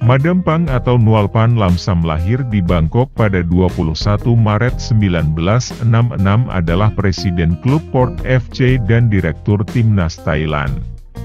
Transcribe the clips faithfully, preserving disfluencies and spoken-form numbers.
Madam Pang atau Nualpan Lamsam lahir di Bangkok pada dua puluh satu Maret seribu sembilan ratus enam puluh enam adalah Presiden klub Port F C dan Direktur Timnas Thailand.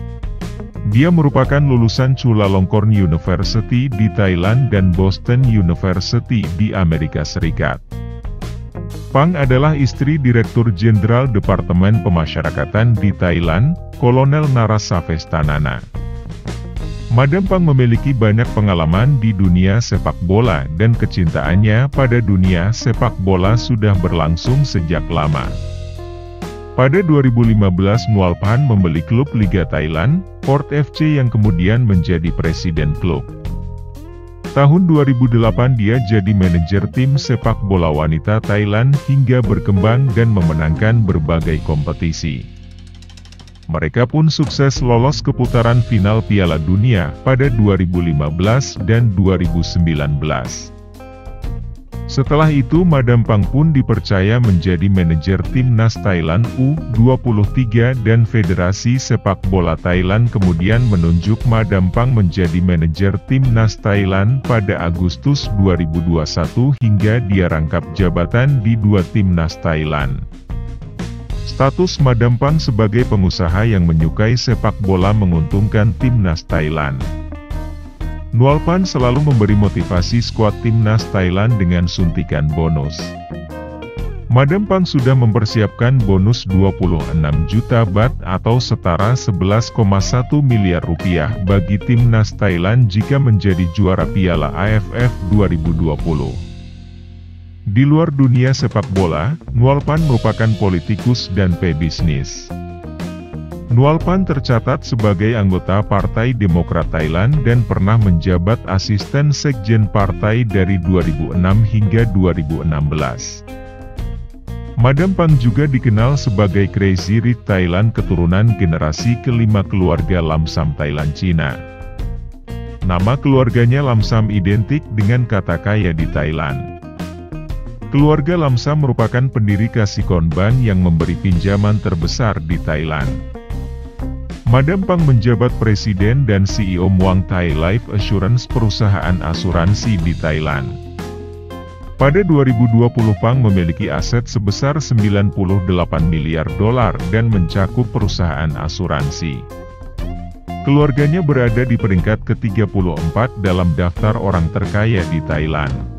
Dia merupakan lulusan Chulalongkorn University di Thailand dan Boston University di Amerika Serikat. Pang adalah istri Direktur Jenderal Departemen Pemasyarakatan di Thailand, Kolonel Narasavestanana. Madam Pang memiliki banyak pengalaman di dunia sepak bola dan kecintaannya pada dunia sepak bola sudah berlangsung sejak lama. Pada dua ribu lima belas Nualpan membeli klub Liga Thailand, Port F C yang kemudian menjadi presiden klub. Tahun dua ribu delapan dia jadi manajer tim sepak bola wanita Thailand hingga berkembang dan memenangkan berbagai kompetisi. Mereka pun sukses lolos ke putaran final Piala Dunia pada dua ribu lima belas dan dua ribu sembilan belas. Setelah itu Madam Pang pun dipercaya menjadi manajer Timnas Thailand U dua puluh tiga dan Federasi Sepak Bola Thailand kemudian menunjuk Madam Pang menjadi manajer Timnas Thailand pada Agustus dua ribu dua puluh satu hingga dia rangkap jabatan di dua Timnas Thailand. Status Madam Pang sebagai pengusaha yang menyukai sepak bola menguntungkan Timnas Thailand. Nualpan selalu memberi motivasi skuad Timnas Thailand dengan suntikan bonus. Madam Pang sudah mempersiapkan bonus dua puluh enam juta baht atau setara sebelas koma satu miliar rupiah bagi Timnas Thailand jika menjadi juara Piala A F F dua ribu dua puluh. Di luar dunia sepak bola, Nualpan merupakan politikus dan pebisnis. Nualpan tercatat sebagai anggota Partai Demokrat Thailand dan pernah menjabat asisten sekjen partai dari dua ribu enam hingga dua ribu enam belas. Madam Pang juga dikenal sebagai Crazy Rich Thailand keturunan generasi kelima keluarga Lamsam Thailand Cina. Nama keluarganya Lamsam identik dengan kata kaya di Thailand. Keluarga Lamsam merupakan pendiri Kasikorn Bank yang memberi pinjaman terbesar di Thailand. Madam Pang menjabat Presiden dan C E O Muang Thai Life Assurance perusahaan asuransi di Thailand. Pada dua ribu dua puluh Pang memiliki aset sebesar sembilan puluh delapan miliar dolar dan mencakup perusahaan asuransi. Keluarganya berada di peringkat ke tiga puluh empat dalam daftar orang terkaya di Thailand.